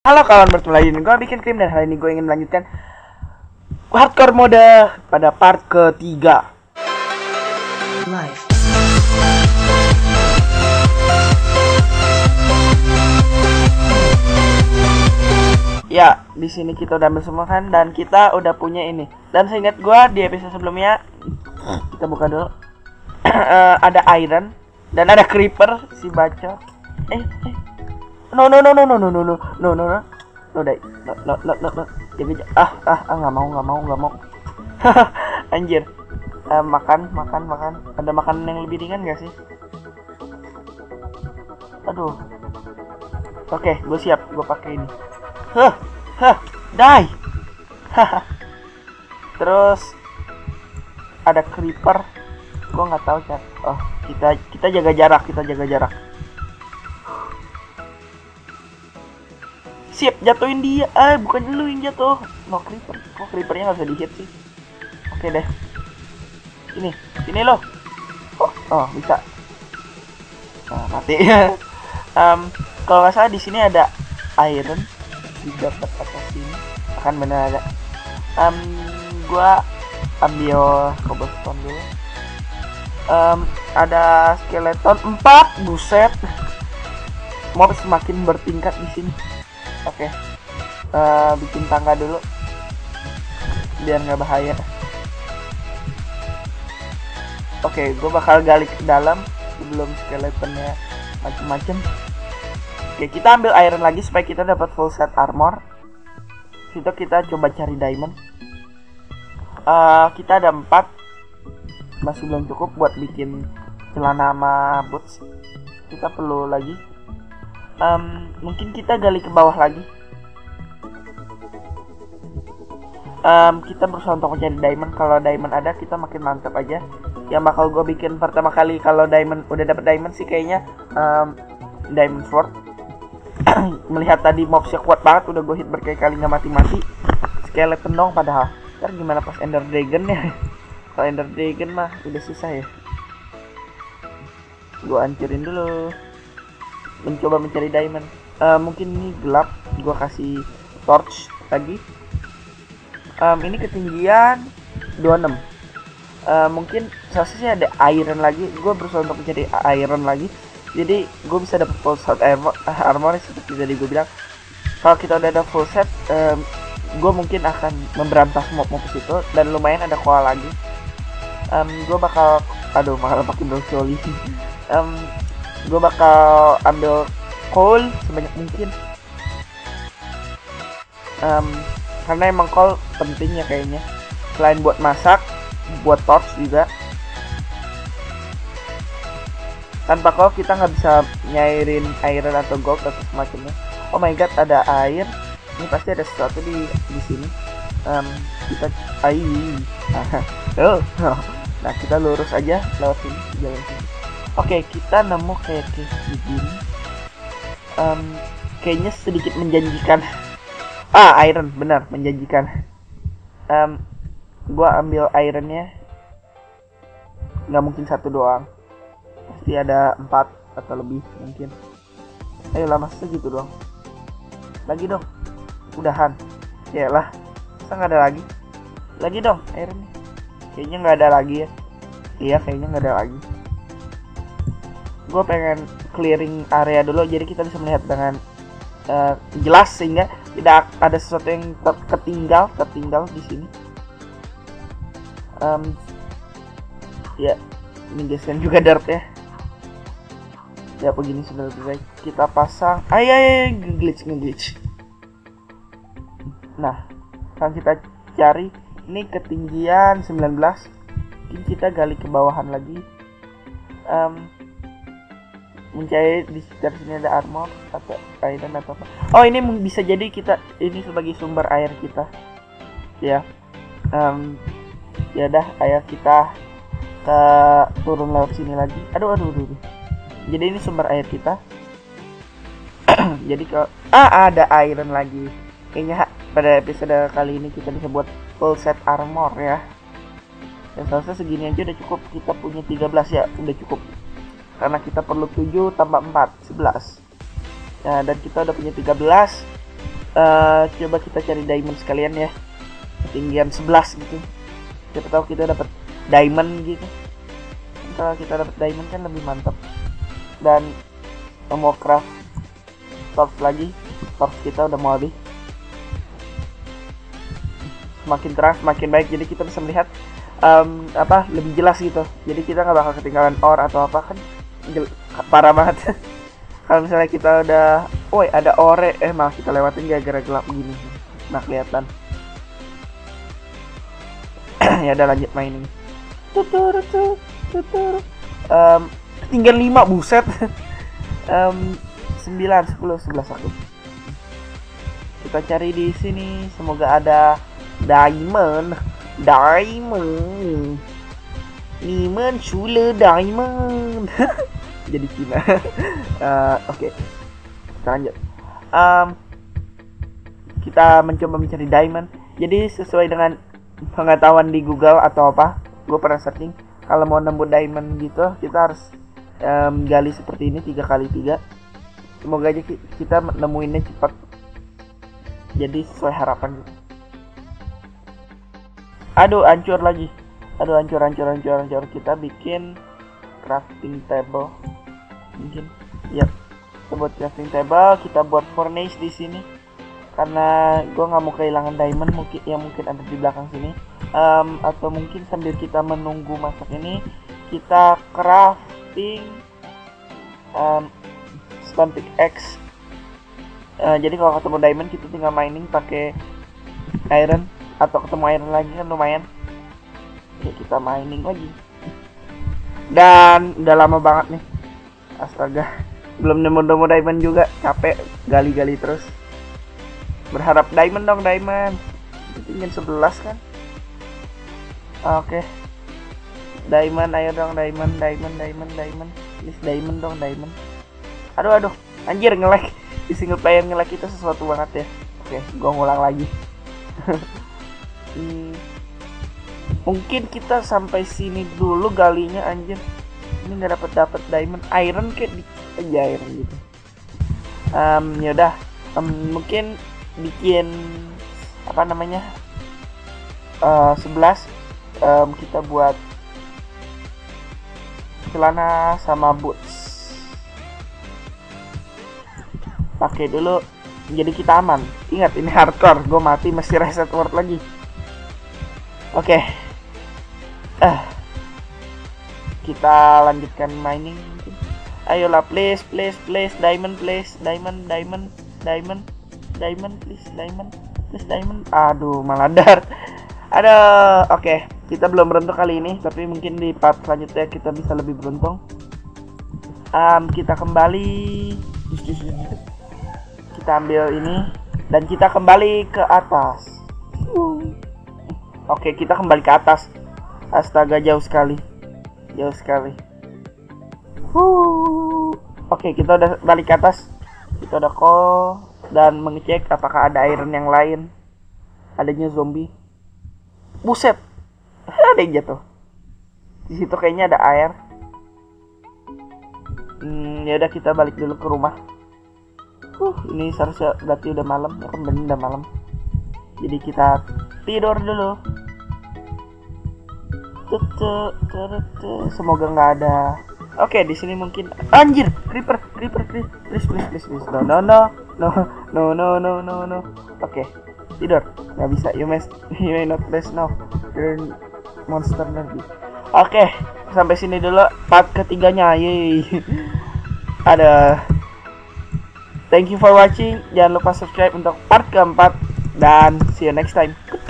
Halo kawan, bertemu lagi dengan gue Bikin Krim, dan hari ini gue ingin melanjutkan hardcore mode pada part ketiga. Live. Ya, di sini kita udah ambil semua kan, dan kita udah punya ini. Dan seingat gue di episode sebelumnya, kita buka dulu. Ada iron dan ada creeper si bacot. No, dai, nggak mau. Anjir, makan. Ada makanan yang lebih ringan gak sih? Aduh. Oke, gue siap, gue pakai ini. Die. Terus ada creeper, gue nggak tahu kan. Oh, kita jaga jarak. Siap, jatuhin dia. Bukan lu yang jatuh. No, creeper. Kok creepernya nggak bisa di hit sih? Oke deh. Sini lo. Oh, bisa. Nah, mati. Kalau nggak salah di sini ada iron. Dapat atas sini. Akan benar ada. Gua ambil cobblestone dulu. Ada skeleton 4. Buset. Mob semakin bertingkat di sini. Oke, bikin tangga dulu biar nggak bahaya. Oke, gue bakal gali ke dalam sebelum skeletonnya macem-macem. Oke, kita ambil iron lagi supaya kita dapat full set armor. Situ kita coba cari diamond. Kita ada 4, masih belum cukup buat bikin celana sama boots. Kita perlu lagi. Mungkin kita gali ke bawah lagi. Kita berusaha untuk mencari diamond. Kalau diamond ada, kita makin mantap aja. Yang bakal gue bikin pertama kali kalau diamond udah dapet diamond sih kayaknya diamond sword. Melihat tadi mobsnya kuat banget, udah gue hit berkali-kali nggak mati-mati. Skeleton dong padahal. Ntar gimana pas ender dragon ya? Kalau ender dragon mah udah susah ya. Gue hancurin dulu. Mencoba mencari diamond. Mungkin ini gelap, gua kasih torch lagi. Ini ketinggian 26. Mungkin seharusnya ada iron lagi. Gua berusaha untuk mencari iron lagi, jadi gue bisa dapat full set armor seperti tadi gue bilang. Kalau kita udah ada full set, gue mungkin akan memberantas mob situ, dan lumayan ada koal lagi. Gue bakal pakai brocoli. Gue bakal ambil coal sebanyak mungkin, karena emang coal penting ya kayaknya, selain buat masak, buat torch juga. Tanpa coal kita nggak bisa nyairin iron atau gold atau semacamnya. Oh my god, ada air. Ini pasti ada sesuatu di sini. Kita nah, kita lurus aja lewat sini, jalan sini. Oke, kita nemu kayak begini. Kayaknya sedikit menjanjikan. Iron, benar, menjanjikan. Gua ambil ironnya. Nggak mungkin satu doang. Pasti ada 4 atau lebih mungkin. Ayolah, masa gitu doang. Lagi dong. Udahan. Yalah. Masa nggak ada lagi? Lagi dong ironnya. Kayaknya nggak ada lagi ya. Iya, kayaknya nggak ada lagi. Gue pengen clearing area dulu, jadi kita bisa melihat dengan jelas, sehingga tidak ada sesuatu yang tertinggal di sini. Ya, ini geser juga dirt ya. Ya begini sudah lebih baik. Kita pasang. Nge-glitch. Nah, sekarang kita cari. Ini ketinggian 19. Mungkin kita gali ke bawahan lagi. Mencari di sekitar sini ada armor atau iron atau apa. Oh, ini bisa jadi kita ini sebagai sumber air kita ya. Ya dah, ayo kita turun lewat sini lagi. Aduh. Jadi ini sumber air kita. Jadi kalau ada iron lagi, kayaknya pada episode kali ini kita bisa buat full set armor ya. Dan seharusnya segini aja udah cukup. Kita punya 13 ya, udah cukup. Karena kita perlu 7 tambah 4, 11. Nah, dan kita udah punya 13. Coba kita cari diamond sekalian ya, ketinggian 11 gitu, siapa tahu kita dapat diamond gitu. Kalau kita dapat diamond kan lebih mantap. Dan mau craft torch lagi, torch kita udah mau habis. Semakin keras semakin baik, jadi kita bisa melihat lebih jelas gitu, jadi kita nggak bakal ketinggalan ore atau apa kan. Parah banget. Kalau misalnya kita udah, woi ada ore, malah kita lewatin gara-gara gelap gini, nah kelihatan. Ya udah lanjut mainin. Tinggal 5, buset. 9, 10, 11 aku. Kita cari di sini, semoga ada diamond. Diamond Sule diamond. Jadi Cina. Oke. Kita lanjut. Kita mencoba mencari diamond. Jadi sesuai dengan pengetahuan di Google atau apa, gue pernah searching, kalau mau nemu diamond gitu kita harus gali seperti ini 3x3. Semoga aja kita nemuinnya cepat, jadi sesuai harapan gitu. Aduh hancur lagi. Aduh hancur. Kita bikin crafting table mungkin. Yap. Kita buat crafting table, kita buat furnace di sini. Karena gue nggak mau kehilangan diamond mungkin ada di belakang sini. Atau mungkin sambil kita menunggu masak ini, kita crafting stone pickaxe. Jadi kalau ketemu diamond kita tinggal mining pakai iron, atau ketemu iron lagi kan lumayan. Ya kita mining lagi. Dan udah lama banget nih, astaga, belum nemu diamond juga, capek gali-gali terus. Berharap diamond dong, diamond. Tinggal 11 kan. Oke. Diamond, ayo dong diamond. Please diamond dong, diamond. Aduh, anjir nge-lag. Di single player nge-lag itu sesuatu banget ya. Oke, gua ngulang lagi. Mungkin kita sampai sini dulu galinya, anjir. Ini nggak dapat diamond, iron kayak aja iron gitu. Yaudah, mungkin bikin apa namanya 11. Kita buat celana sama boots. Pakai dulu, jadi kita aman. Ingat ini hardcore, gue mati mesti reset world lagi. Oke. Kita lanjutkan mining mungkin. Ayolah, please diamond, please diamond, please diamond. Aduh, malah dar. Oke, kita belum beruntung kali ini, tapi mungkin di part selanjutnya kita bisa lebih beruntung. Kita kembali, kita ambil ini dan kita kembali ke atas. Oke, kita kembali ke atas. Astaga, jauh sekali. Oke, kita udah balik ke atas. Kita udah call dan mengecek apakah ada iron yang lain. Adanya zombie. Buset, ada yang jatuh. Di situ kayaknya ada air. Ya udah, kita balik dulu ke rumah. Ini seharusnya berarti udah malam. Ya kan, bener udah malam. Jadi kita tidur dulu. Semoga nggak ada. Oke, di sini mungkin anjir, creeper, please. No. Oke, tidur. Nggak bisa. You may not rest now. Turn monster nanti. Oke, sampai sini dulu part ketiganya. Yeay. Ada. Thank you for watching. Jangan lupa subscribe untuk part keempat dan see you next time.